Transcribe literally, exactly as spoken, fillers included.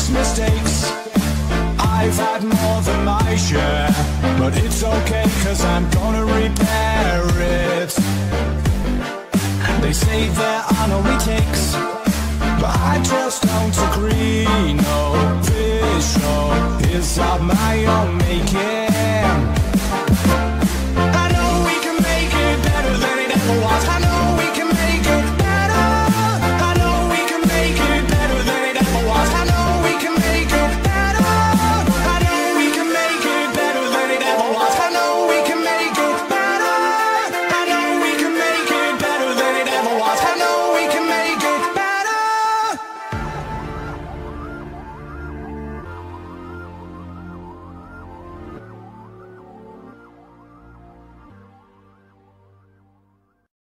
makes mistakes. I've had more than my share, but it's okay, cause I'm gonna repair it. They say there are no retakes, but I just don't agree. No, this show is of my own making.